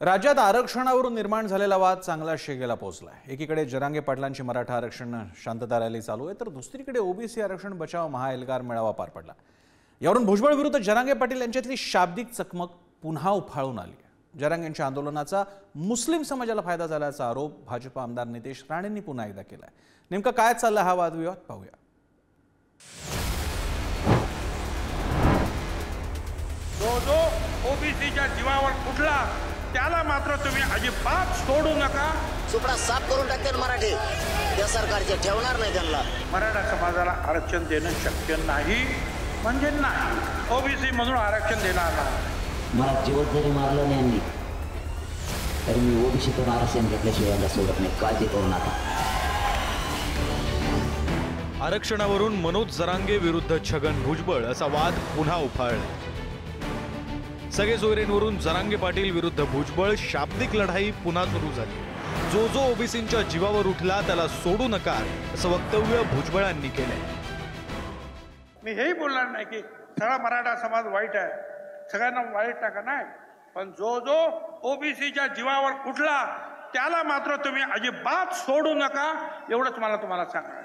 राज्यात आरक्षणावरून निर्माण झालेला वाद चांगला शिगेला पोहोचलाय। एकीकडे जरांगे पाटलांची मराठा आरक्षण शांतता रॅली चालू आहे, तर दुसरीकडे ओबीसी आरक्षण बचाव महाएल्गार मेळावा पार पडला। यावरून भुजबळ विरुद्ध जरांगे पाटील यांच्यातली शाब्दिक चकमक पुन्हा उफाळून आली। जरांगेंच्या आंदोलनाचा मुस्लिम समाजाला फायदा झाल्याचा आरोप भाजप आमदार नितेश राणेंनी पुन्हा एकदा केलाय। नेमका काय चालला हा वादविवाद पाहूया। जो ओबीसीच्या जीवावर कुठला त्याला मात्र तुम्ही अजिबात सोडू नका। सुपडा साफ करून टाकतील मराठी, या सरकारचे ठेवणार नाही त्यांना। मराठा समाजाला आरक्षण देणं शक्य नाही म्हणजे नाही। ओबीसी म्हणून आरक्षण देणार नाही। मला जीवन जरी मारलं नाही यांनी तरी मी ओबीसीतून आरक्षण घेतल्याशिवाय सोडत नाही, काळजी करू नका। आरक्षणावरून मनोज जरांगे विरुद्ध छगन भुजबळ असा वाद पुन्हा उफाळला। सगळे सोयरेंवरून जरांगे पाटील विरुद्ध भुजबळ शाब्दिक लढाई पुन्हा सुरू झाली। जो ओबीसींच्या जीवावर उठला त्याला सोडू नका असं वक्तव्य भुजबळांनी केलंय। मी हेही बोलणार नाही की सगळा मराठा समाज वाईट आहे, सगळ्यांना वाईट टाका नाही, पण जो ओबीसीच्या जीवावर उठला त्याला मात्र तुम्ही अजिबात सोडू नका, एवढंच मला तुम्हाला सांगणार।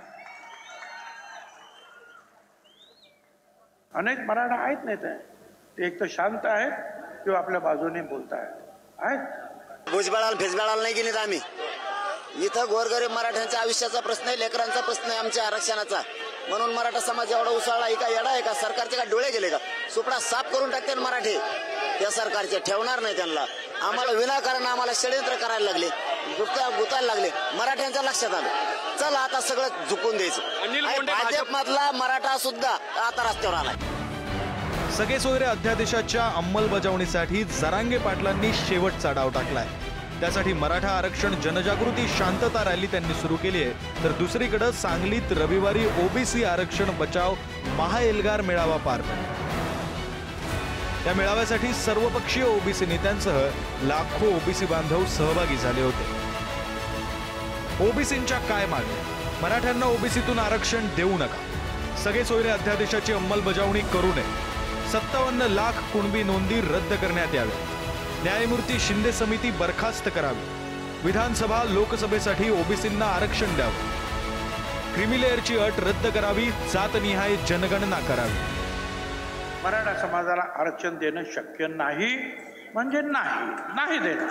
अनेक मराठा आहेत नेते, ते एक तर शांत आहेत किंवा आपल्या बाजूने बोलत आहेत। भुजबळाला भिजबळाला नाही गेलीत आम्ही। इथं गोरगरीब मराठ्यांच्या आयुष्याचा प्रश्न आहे, लेकरांचा प्रश्न आहे, आमच्या आरक्षणाचा। म्हणून मराठा समाज एवढा उसळला आहे का, येडा आहे का, सरकारचे का डोळे गेले का? सुपडा साफ करून टाकतील मराठी, या सरकारचे ठेवणार नाही त्यांना। आम्हाला विनाकारण आम्हाला षडयंत्र करायला लागले, गुतायला लागले, मराठ्यांच्या लक्षात आलं। चला आता सगळं झुकून द्यायचं। भाजपमधला मराठा सुद्धा आता रस्त्यावर आलाय। सगळे सोयरे अध्यादेशाच्या अंमलबजावणीसाठी जरांगे पाटलांनी शेवटचा डाव टाकलाय। त्यासाठी मराठा आरक्षण जनजागृती शांतता रॅली त्यांनी सुरू केली आहे, तर दुसरीकडे सांगलीत रविवारी ओबीसी आरक्षण बचाव महाएल्गार मेळावा पार पडला। या मेळाव्यासाठी सर्वपक्षीय ओबीसी नेत्यांसह लाखो ओबीसी बांधव सहभागी झाले होते। ओबीसींच्या काय मागण्या? मराठ्यांना ओबीसीतून आरक्षण देऊ नका, सगळे सोयरे अध्यादेशाची अंमलबजावणी करू नये, 57 लाख कुणबी नोंदी रद्द करण्यात याव्या, न्यायमूर्ती शिंदे समिती बरखास्त करावी, विधानसभा लोकसभेसाठी ओबीसींना आरक्षण द्यावं, क्रिमिलेअरची अट रद्द करावी, जातनिहाय जनगणना करावी। मराठा समाजाला आरक्षण देणं शक्य नाही म्हणजे नाही देणार।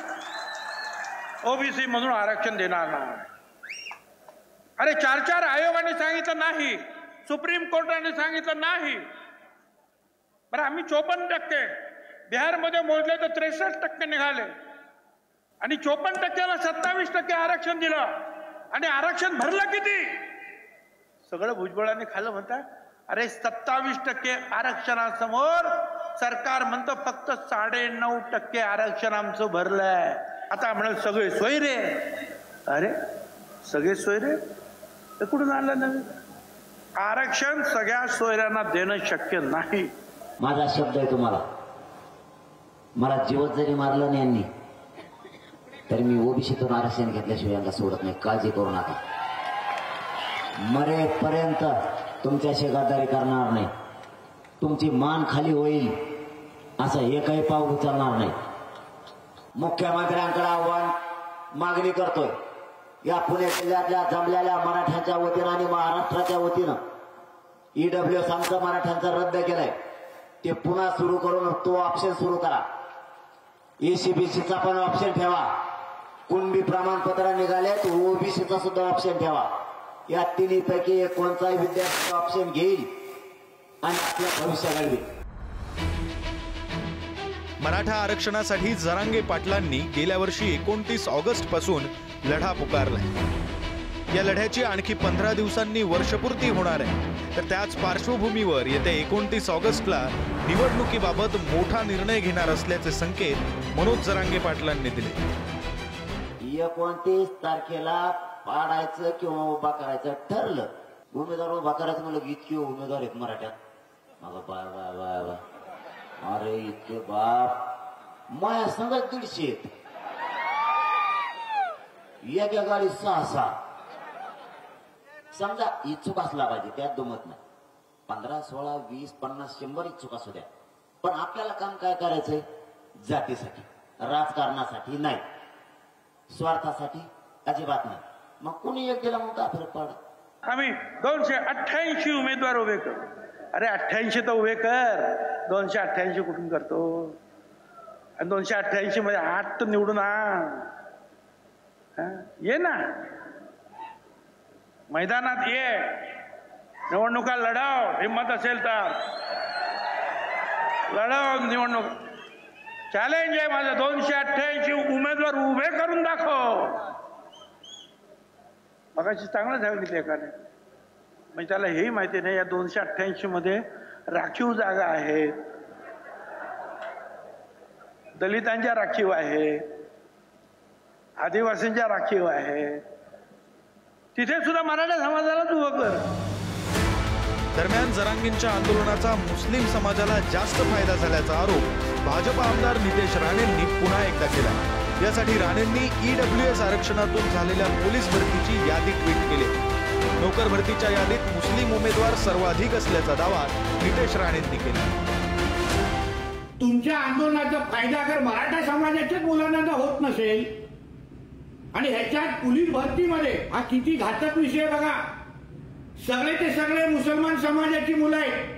ओबीसी म्हणून आरक्षण देणार नाही। अरे 4 आयोगाने सांगितलं नाही, सुप्रीम कोर्टाने सांगितलं नाही। बरं आम्ही 54%, बिहारमध्ये मोजले तर 63% निघाले आणि 54%ला 27% आरक्षण दिलं आणि आरक्षण भरलं किती? सगळं भुजबळांनी खाल्लं म्हणतात। अरे 27% आरक्षणासमोर सरकार म्हणतं फक्त 9.5% आरक्षण आमचं भरलंय। आता म्हणाल सगळे सोयरे, अरे सगळे सोयरे ते कुठून आणलं नवीन? आरक्षण सगळ्या सोयऱ्यांना देणं शक्य नाही। माझा शब्द आहे तुम्हाला, मला जीवन जरी मारलं नाही यांनी तरी मी ओबीसीतून आरक्षण घेतल्याशिवाय यांना सोडत नाही, काळजी करू नका। मरेपर्यंत तुमच्याशी गद्दारी करणार नाही, तुमची मान खाली होईल असं एकही पाऊल उचलणार नाही। मुख्यमंत्र्यांकडे आव्हान मागणी करतोय, या पुणे जिल्ह्यातल्या जमलेल्या मराठ्यांच्या वतीनं आणि महाराष्ट्राच्या वतीनं ईडब्ल्यूएस आमचं मराठ्यांचा रद्द केलाय, ते पुन्हा सुरू करून तो ऑप्शन सुरू करा। एसीबीसीचा पण ऑप्शन ठेवा, कुणबी प्रमाणपत्र निघाले तर ओबीसीचा सुद्धा ऑप्शन ठेवा। या तिन्हीपैकी कोणताही विद्यार्थी ऑप्शन घेईल आणि आपलं भविष्य घडवेल। मराठा आरक्षणासाठी जरांगे पाटलांनी गेल्या वर्षी 29 ऑगस्ट पासून लढा पुकारलाय। या लढ्याची आणखी 15 दिवसांनी वर्षपूर्ती होणार आहे, तर त्याच पार्श्वभूमीवर येत्या 29 ऑगस्टला निवडणुकीबाबत मोठा निर्णय घेणार असल्याचे संकेत मनोज जरांगे पाटलांनी दिले। 29 तारखेला पाडायचं किंवा उभा करायचं ठरलं, उमेदवार उभा करायचं म्हणलं इतके उमेदवार आहेत मराठ्यात, मग बा अरे इतके बाप, माया संघात 150 आहेत, एका गाडी 6 समजा इच्छुक असला पाहिजे, त्यात दुमत नाही। 15, 16, 20, 50, 100 इच्छुक असू द्या, पण आपल्याला काम काय करायचंय? जातीसाठी राजकारणासाठी नाही, स्वार्थासाठी अजिबात नाही. मग कुणी एक केला मग काय फरक पडला? आम्ही 288 उमेदवार उभे करू. अरे 88 तर उभे कर, 288 कुठून करतो? आणि 288 मध्ये 8 तर निवडून आण. ये ना मैदानात, ये, निवडणुका लढाव, हिंमत असेल तर लढाव निवडणूक. चॅलेंज आहे माझं, 288 उमेदवार उभे करून दाखव. मगाशी चांगलं सांगितलं एकाने, म्हणजे त्याला हेही माहिती नाही या 288 मध्ये राखीव जागा आहेत, दलितांच्या राखीव आहे, आदिवासींच्या राखीव आहे, तिथे सुद्धा मराठा समाजालाच उभं कर. दरम्यान जरांगेंच्या आंदोलनाचा मुस्लिम समाजाला जास्त फायदा झाल्याचा आरोप भाजप आमदार नितेश राणेंनी पुन्हा एकदा केला. यासाठी राणेंनी EWS आरक्षणातून झालेल्या पोलीस भरतीची यादी ट्विट केली. नोकर भरतीच्या यादीत मुस्लिम उमेदवार सर्वाधिक असल्याचा दावा नितेश राणेंनी केला. तुमच्या आंदोलनाचा फायदा जर मराठा समाजाच्याच मुलांना होत नसेल आणि ह्याच्यात पोलीस भरतीमध्ये हा किती घातक विषय बघा, सगळे ते सगळे मुसलमान समाजाची मुलं आहेत.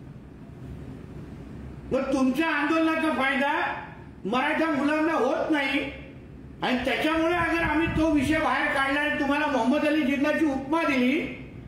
मग तुमच्या आंदोलनाचा फायदा मराठा मुलांना होत नाही आणि त्याच्यामुळे अगर आम्ही तो विषय बाहेर काढला आणि तुम्हाला मोहम्मद अली जिन्नाची उपमा दिली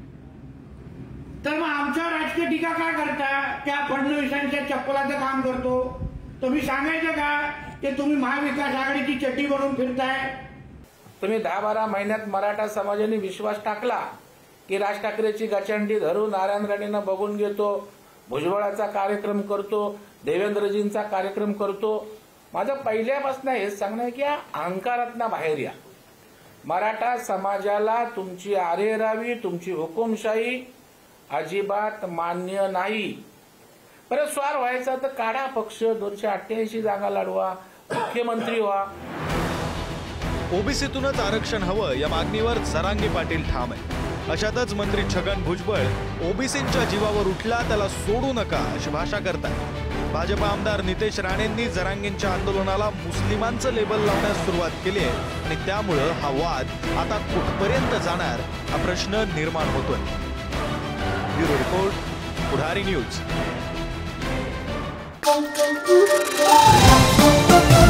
तर मग आमच्यावर राजकीय टीका काय करता? त्या फडणवीसांच्या चप्पलाचं काम करतो. तुम्ही सांगायचं का की तुम्ही महाविकास आघाडीची चड्डी बनवून फिरताय? तुम्ही 10-12 महिन्यात मराठा समाजाने विश्वास टाकला की राज ठाकरेची गचंडी धरून नारायण राणेंना बघून घेतो, भुजबळाचा कार्यक्रम करतो, देवेंद्रजींचा कार्यक्रम करतो. माझं पहिल्यापासून हेच सांगणं आहे की या अहंकारातनं बाहेर या. मराठा समाजाला तुमची आरेरावी, तुमची हुकुमशाही अजिबात मान्य नाही. बरं, स्वार व्हायचा तर काढा पक्ष, 288 जागा लढवा, मुख्यमंत्री व्हा. ओबीसीतूनच आरक्षण हवं या मागणीवर जरांगे पाटील ठाम आहे. अशातच मंत्री छगन भुजबळ ओबीसींच्या जीवावर उठला त्याला सोडू नका अशी भाषा करतात. भाजप आमदार नितेश राणेंनी जरांगेंच्या आंदोलनाला मुस्लिमांचं लेबल लावण्यास सुरुवात केली आहे आणि त्यामुळं हा वाद आता कुठपर्यंत जाणार हा प्रश्न निर्माण होतोय. Bureau report, Pudhari news.